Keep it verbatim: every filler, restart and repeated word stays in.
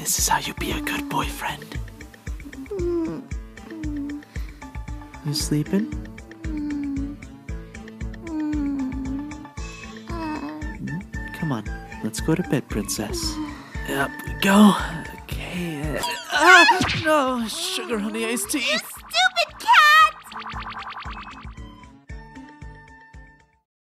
This is how you be a good boyfriend. You sleeping? Come on, let's go to bed, princess. Up we go. Okay. Uh, ah, no, sugar honey iced tea. You